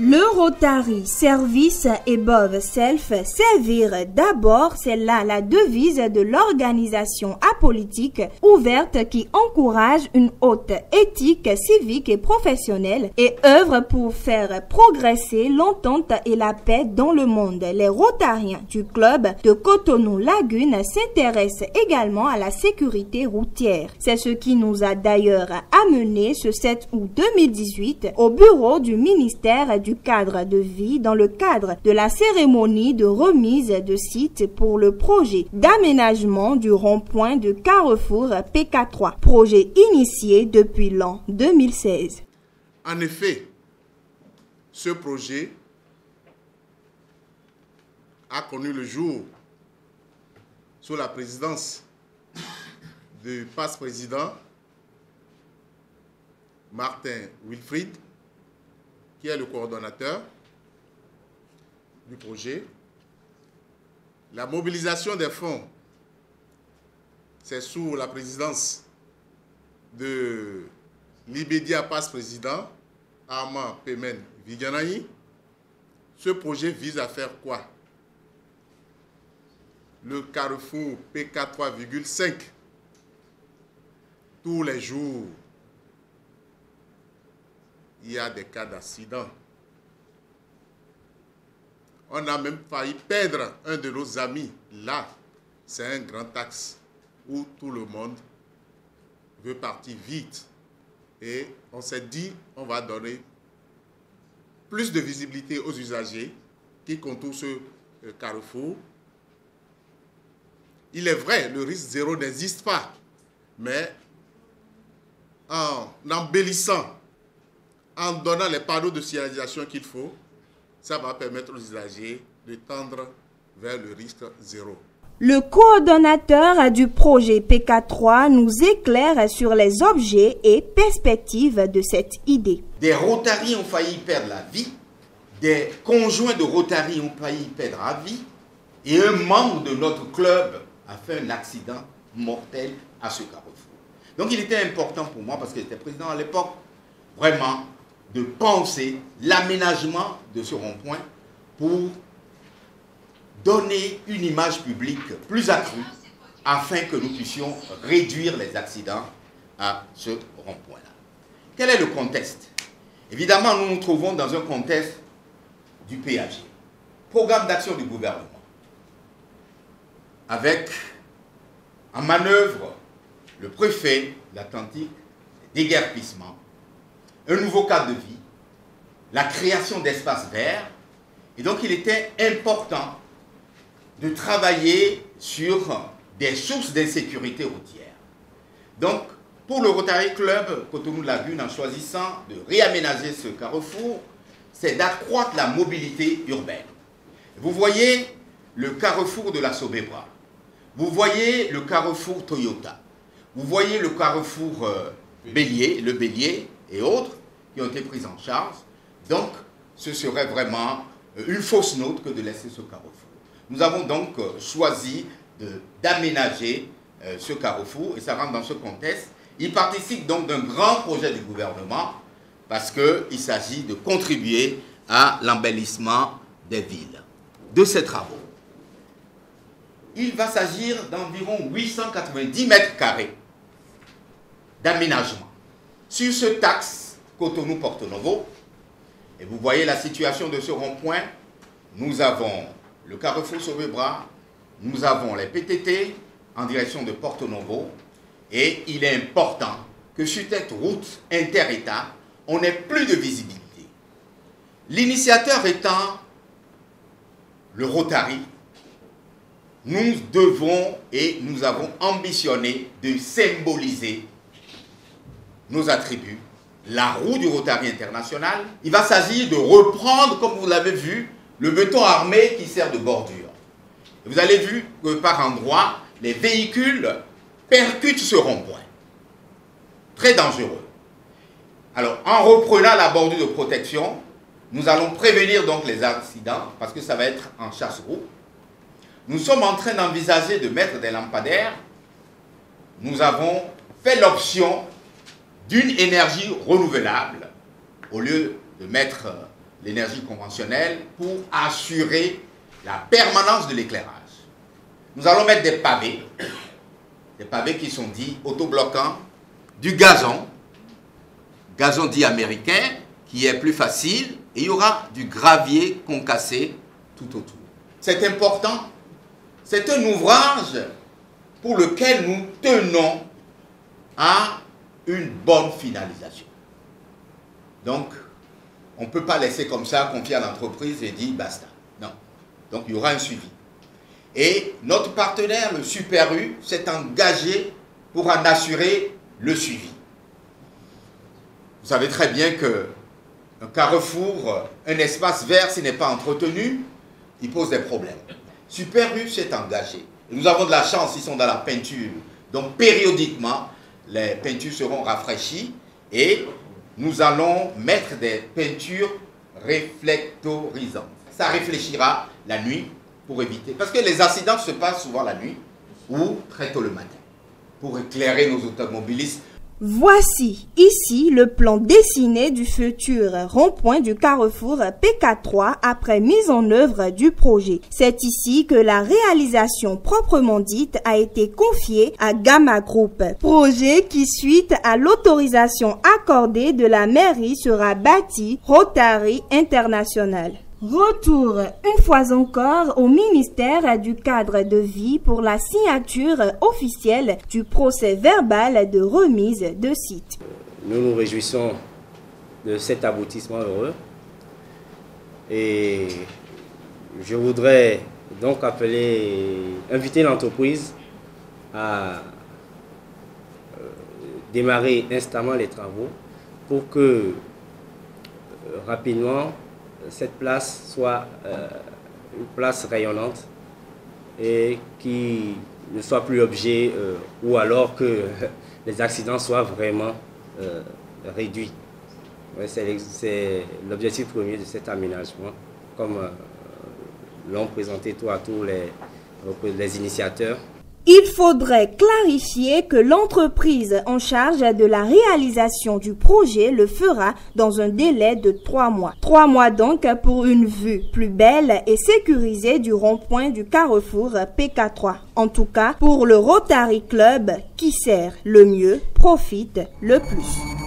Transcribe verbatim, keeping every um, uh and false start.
Le Rotary Service Above Self, servir d'abord, c'est là la devise de l'organisation apolitique ouverte qui encourage une haute éthique civique et professionnelle et œuvre pour faire progresser l'entente et la paix dans le monde. Les Rotariens du club de Cotonou-Lagune s'intéressent également à la sécurité routière. C'est ce qui nous a d'ailleurs amené ce sept août deux mille dix-huit au bureau du ministère du cadre de vie dans le cadre de la cérémonie de remise de site pour le projet d'aménagement du rond-point de Carrefour P K trois, projet initié depuis l'an deux mille seize. En effet, ce projet a connu le jour sous la présidence du passe-président Martin Wilfried, qui est le coordonnateur du projet. La mobilisation des fonds, c'est sous la présidence de l'immédiat passe-président Armand Pemen Viganaï. Ce projet vise à faire quoi? Le carrefour P K trois virgule cinq, tous les jours, il y a des cas d'accident. On a même failli perdre un de nos amis. Là, c'est un grand axe où tout le monde veut partir vite. Et on s'est dit, on va donner plus de visibilité aux usagers qui contournent ce carrefour. Il est vrai, le risque zéro n'existe pas. Mais en embellissant, en donnant les panneaux de signalisation qu'il faut, ça va permettre aux usagers de tendre vers le risque zéro. Le coordonnateur du projet P K trois nous éclaire sur les objets et perspectives de cette idée. Des Rotary ont failli perdre la vie, des conjoints de Rotary ont failli perdre la vie, et un membre de notre club a fait un accident mortel à ce carrefour. Donc il était important pour moi, parce que j'étais président à l'époque, vraiment, de penser l'aménagement de ce rond-point pour donner une image publique plus accrue afin que nous puissions réduire les accidents à ce rond-point-là. Quel est le contexte? Évidemment, nous nous trouvons dans un contexte du P A G, programme d'action du gouvernement, avec en manœuvre le préfet de l'Atlantique, les déguerpissements, un nouveau cadre de vie, la création d'espaces verts. Et donc il était important de travailler sur des sources d'insécurité routière. Donc pour le Rotary Club Cotonou-Lagune, en choisissant de réaménager ce carrefour, c'est d'accroître la mobilité urbaine. Vous voyez le carrefour de la Sobebra, vous voyez le carrefour Toyota, vous voyez le carrefour euh, Bélier, le Bélier et autres qui ont été pris en charge. Donc, ce serait vraiment une fausse note que de laisser ce carrefour. Nous avons donc choisi d'aménager euh, ce carrefour et ça rentre dans ce contexte. Il participe donc d'un grand projet du gouvernement parce qu'il s'agit de contribuer à l'embellissement des villes. De ces travaux, il va s'agir d'environ huit cent quatre-vingt-dix mètres carrés d'aménagement sur ce axe Cotonou-Porto Novo. Et vous voyez la situation de ce rond-point. Nous avons le carrefour Sobebra, nous avons les P T T en direction de Porto Novo. Et il est important que sur cette route inter-État, on n'ait plus de visibilité. L'initiateur étant le Rotary, nous devons et nous avons ambitionné de symboliser nos attributs, la roue du Rotary international. Il va s'agir de reprendre, comme vous l'avez vu, le béton armé qui sert de bordure. Et vous avez vu que par endroits, les véhicules percutent ce rond-point. Très dangereux. Alors, en reprenant la bordure de protection, nous allons prévenir donc les accidents, parce que ça va être en chasse-roue. Nous sommes en train d'envisager de mettre des lampadaires. Nous avons fait l'option d'une énergie renouvelable au lieu de mettre l'énergie conventionnelle pour assurer la permanence de l'éclairage. Nous allons mettre des pavés, des pavés qui sont dits autobloquants, du gazon, gazon dit américain, qui est plus facile, et il y aura du gravier concassé tout autour. C'est important, c'est un ouvrage pour lequel nous tenons à une bonne finalisation. Donc, on ne peut pas laisser comme ça, confier à l'entreprise et dire basta. Non. Donc, il y aura un suivi. Et notre partenaire, le Super U, s'est engagé pour en assurer le suivi. Vous savez très bien qu'un carrefour, un espace vert, s'il n'est pas entretenu, il pose des problèmes. Super U s'est engagé. Et nous avons de la chance, ils sont dans la peinture. Donc, périodiquement, les peintures seront rafraîchies et nous allons mettre des peintures réflectorisantes. Ça réfléchira la nuit pour éviter. Parce que les accidents se passent souvent la nuit ou très tôt le matin. Pour éclairer nos automobilistes. Voici ici le plan dessiné du futur rond-point du carrefour P K trois après mise en œuvre du projet. C'est ici que la réalisation proprement dite a été confiée à Gamma Group. Projet qui, suite à l'autorisation accordée de la mairie, sera bâti Rotary International. Retour une fois encore au ministère du cadre de vie pour la signature officielle du procès verbal de remise de site. Nous nous réjouissons de cet aboutissement heureux et je voudrais donc appeler, inviter l'entreprise à démarrer instamment les travaux pour que euh, rapidement cette place soit euh, une place rayonnante et qui ne soit plus objet euh, ou alors que les accidents soient vraiment euh, réduits. Ouais, c'est l'objectif premier de cet aménagement, comme euh, l'ont présenté tout à tous les, les initiateurs. Il faudrait clarifier que l'entreprise en charge de la réalisation du projet le fera dans un délai de trois mois. Trois mois donc pour une vue plus belle et sécurisée du rond-point du carrefour P K trois. En tout cas, pour le Rotary Club qui sert le mieux, profite le plus.